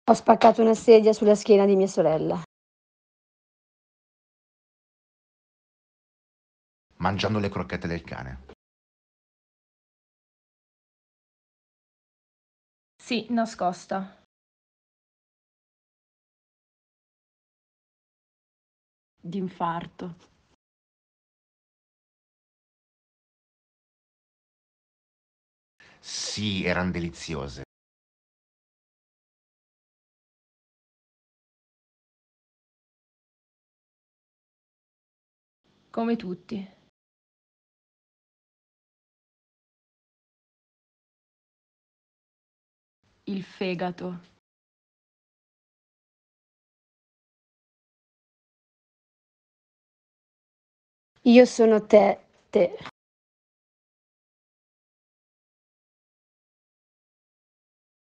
Ho spaccato una sedia sulla schiena di mia sorella. Mangiando le crocchette del cane. Sì, nascosta. D'infarto. Sì, eran deliziose. Come tutti. Il fegato. Io sono te.